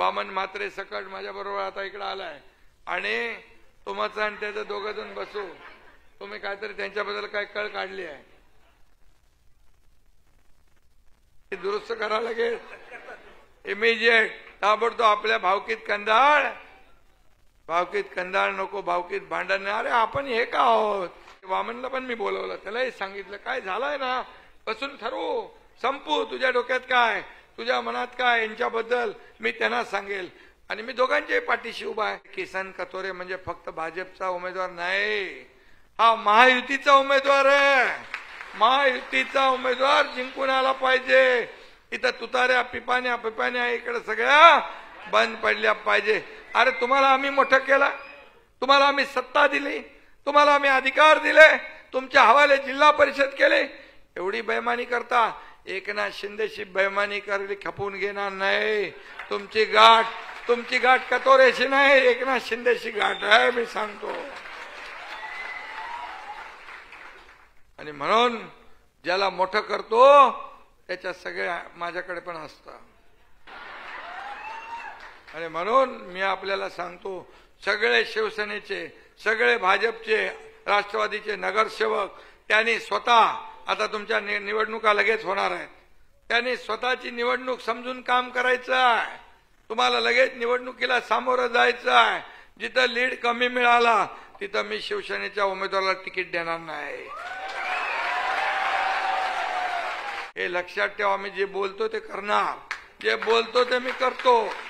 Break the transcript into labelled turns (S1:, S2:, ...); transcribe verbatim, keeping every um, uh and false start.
S1: वामन म्हात्रे सकट माझ्या बरोबर आता इकडे आलाय आणि तुमचं आणि त्याचं दोघं जण बसू. तुम्ही काहीतरी त्यांच्याबद्दल काय कळ काढली आहे ती दुरुस्त करा लागेल इमिजिएट. ताबडतोब आपल्या भावकीत कंदाळ भावकीत कंदाळ नको, भावकीत भांडण. अरे आपण हे का आहोत. वामनला पण मी बोलवलं, त्यालाही सांगितलं काय झालंय ना बसून ठरवू, संपू. तुझ्या डोक्यात काय, तुझ्या मनात काय यांच्याबद्दल मी त्यांना सांगेल आणि मी दोघांच्याही पाठीशी उभा आहे. किसन कथोरे म्हणजे फक्त भाजपचा उमेदवार नाही, हा महायुतीचा उमेदवार आहे. महायुतीचा उमेदवार जिंकून आला पाहिजे. इथं तुताऱ्या पिपाण्या पिपाण्या इकडे सगळ्या बंद पडल्या पाहिजे. अरे तुम्हाला आम्ही मोठं केलं, तुम्हाला आम्ही सत्ता दिली, तुम्हाला आम्ही अधिकार दिले, तुमच्या हवाले जिल्हा परिषद केले. एवढी बेईमानी करता. एकनाथ शिंदेशी बेईमानी करली खपवून घेणार नाही. तुमची गाठ तुमची गाठ कथोरेशी नाही, एकनाथ शिंदेशी गाठ आहे मी सांगतो. आणि म्हणून ज्याला मोठं करतो त्याच्या सगळ्या माझ्याकडे पण असतं. आणि म्हणून मी आपल्याला सांगतो, सगळे शिवसेनेचे, सगळे भाजपचे, राष्ट्रवादीचे नगरसेवक त्यांनी स्वतः आता तुमच्या निवडणुका लगेच होणार आहेत, त्यांनी स्वतःची निवडणूक समजून काम करायचं आहे. तुम्हाला लगेच निवडणुकीला सामोरं जायचं आहे. जिथं लीड कमी मिळाला तिथं मी शिवसेनेच्या उमेदवाराला तिकीट देणार नाही. हे लक्षात ठेवा. मी जे बोलतो ते करणार, जे बोलतो ते मी करतो.